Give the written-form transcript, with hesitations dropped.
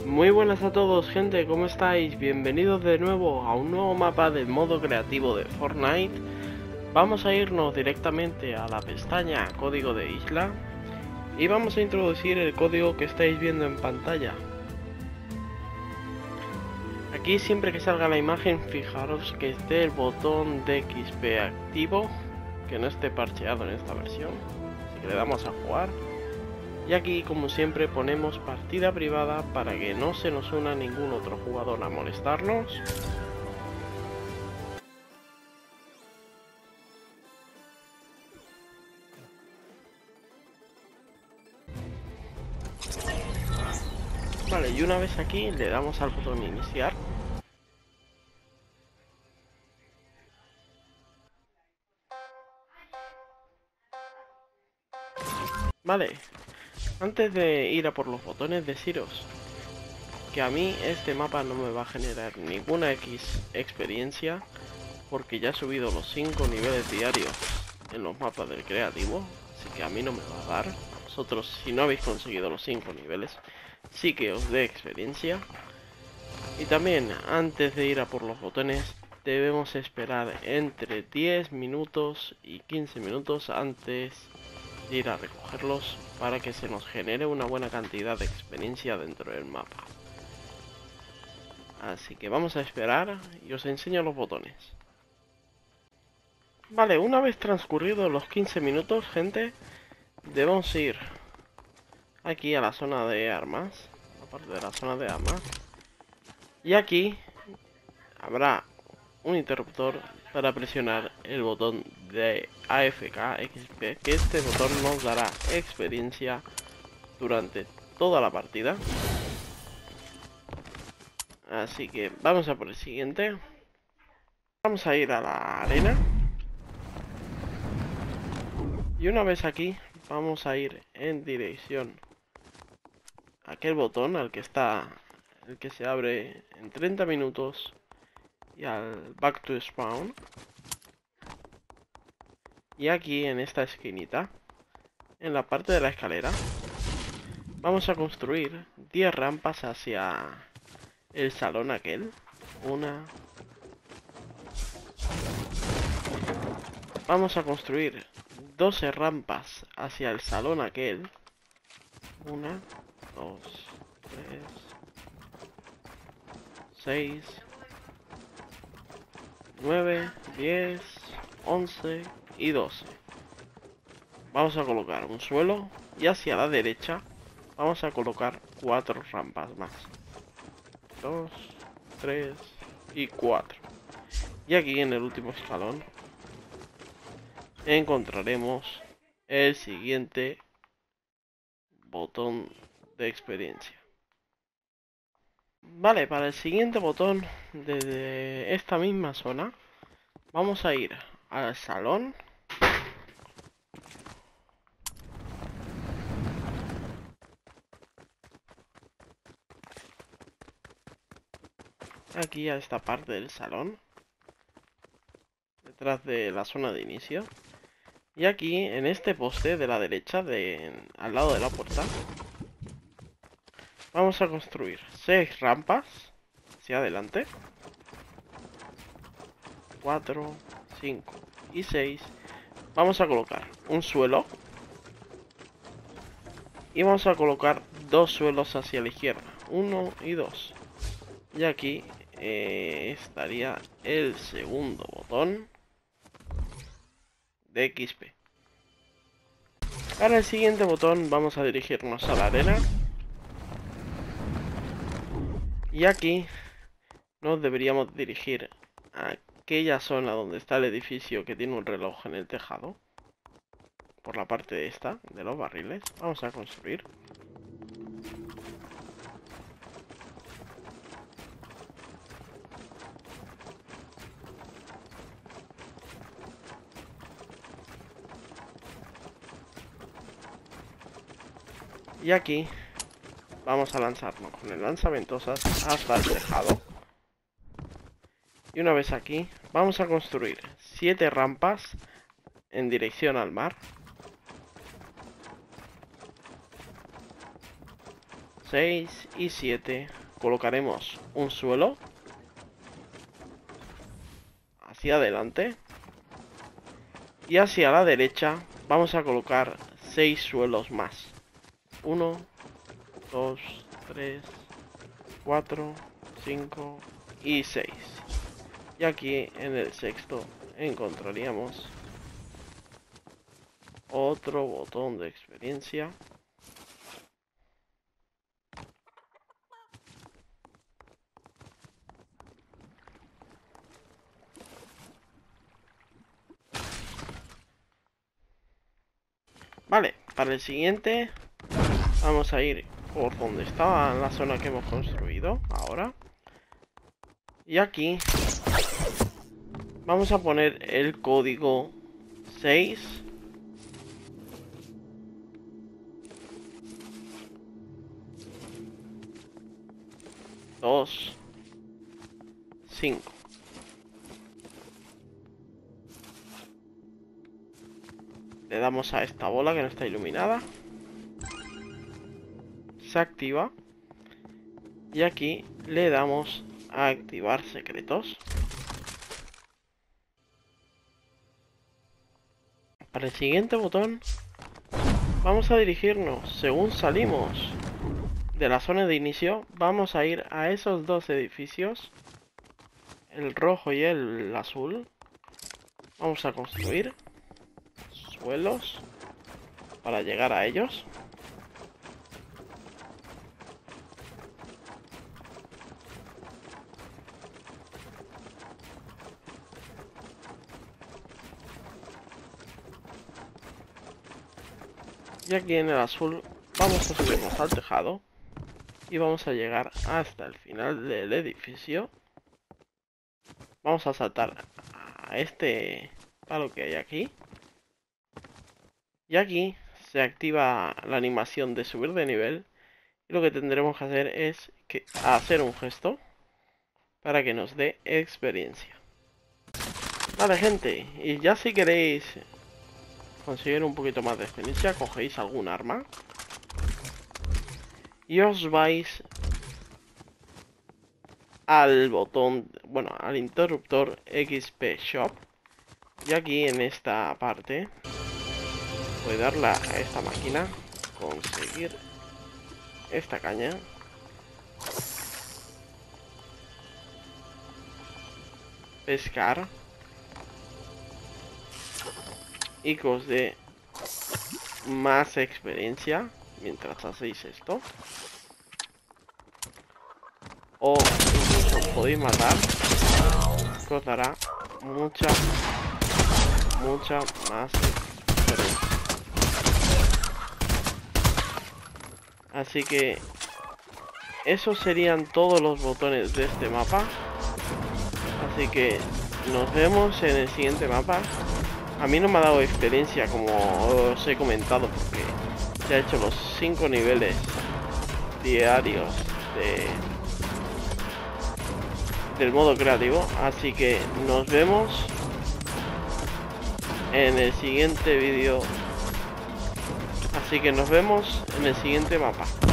Muy buenas a todos, gente, ¿cómo estáis? Bienvenidos de nuevo a un nuevo mapa del modo creativo de Fortnite. Vamos a irnos directamente a la pestaña Código de Isla y vamos a introducir el código que estáis viendo en pantalla. Aquí, siempre que salga la imagen, fijaros que esté el botón de XP activo, que no esté parcheado en esta versión. Así que le damos a jugar. Y aquí, como siempre, ponemos partida privada para que no se nos una ningún otro jugador a molestarnos. Vale, y una vez aquí le damos al botón iniciar. Vale, antes de ir a por los botones, deciros que a mí este mapa no me va a generar ninguna experiencia, porque ya he subido los 5 niveles diarios en los mapas del creativo, así que a mí no me va a dar. A vosotros, si no habéis conseguido los 5 niveles, sí que os dé experiencia. Y también, antes de ir a por los botones, debemos esperar entre 10 minutos y 15 minutos antes de ir a recogerlos para que se nos genere una buena cantidad de experiencia dentro del mapa. Así que vamos a esperar y os enseño los botones. Vale, una vez transcurridos los 15 minutos, gente, debemos ir aquí a la zona de armas, aparte de la zona de armas, y aquí habrá un interruptor para presionar el botón de AFK XP, que este botón nos dará experiencia durante toda la partida. Así que vamos a por el siguiente. Vamos a ir a la arena. Y una vez aquí, vamos a ir en dirección a aquel botón al que está, el que se abre en 30 minutos, y al Back to Spawn. Y aquí en esta esquinita, en la parte de la escalera, vamos a construir 10 rampas hacia el salón aquel. Vamos a construir 12 rampas hacia el salón aquel. 1, 2, 3, 6, 9, 10, 11 y 12. Vamos a colocar un suelo y hacia la derecha vamos a colocar 4 rampas más. 2, 3 y 4. Y aquí en el último escalón encontraremos el siguiente botón de experiencia. Vale, para el siguiente botón, desde esta misma zona, vamos a ir al salón. Aquí a esta parte del salón, detrás de la zona de inicio. Y aquí, en este poste de la derecha, al lado de la puerta, vamos a construir 6 rampas hacia adelante. 4, 5 y 6. Vamos a colocar un suelo. Y vamos a colocar 2 suelos hacia la izquierda. 1 y 2. Y aquí estaría el segundo botón de XP. Para el siguiente botón vamos a dirigirnos a la arena. Y aquí nos deberíamos dirigir a aquella zona donde está el edificio que tiene un reloj en el tejado. Por la parte de esta, de los barriles. Vamos a construir. Y aquí vamos a lanzarnos con el lanzaventosas hasta el tejado. Y una vez aquí, vamos a construir 7 rampas en dirección al mar. 6 y 7 colocaremos un suelo hacia adelante. Y hacia la derecha vamos a colocar 6 suelos más. 1, 2, 3, 4, 5 y 6. Y aquí en el sexto encontraríamos otro botón de experiencia. Vale, para el siguiente vamos a ir por donde estaba la zona que hemos construido ahora. Y aquí vamos a poner el código 6 2 5. Le damos a esta bola que no está iluminada. Se activa. Y aquí le damos a activar secretos. Para el siguiente botón vamos a dirigirnos, según salimos de la zona de inicio, vamos a ir a esos dos edificios, el rojo y el azul. Vamos a construir suelos para llegar a ellos. Y aquí en el azul vamos a subirnos al tejado y vamos a llegar hasta el final del edificio. Vamos a saltar a este palo que hay aquí. Y aquí se activa la animación de subir de nivel. Y lo que tendremos que hacer es hacer un gesto para que nos dé experiencia. Vale, gente, y ya si queréis conseguir un poquito más de experiencia, cogéis algún arma y os vais al botón, bueno, al interruptor XP Shop. Y aquí en esta parte voy a darle a esta máquina, conseguir esta caña, pescar y que os dé más experiencia mientras hacéis esto. O incluso podéis matar, que os dará mucha más experiencia. Así que esos serían todos los botones de este mapa. Así que nos vemos en el siguiente mapa. A mí no me ha dado experiencia, como os he comentado, porque se ha hecho los 5 niveles diarios del modo creativo. Así que nos vemos en el siguiente vídeo. Así que nos vemos en el siguiente mapa.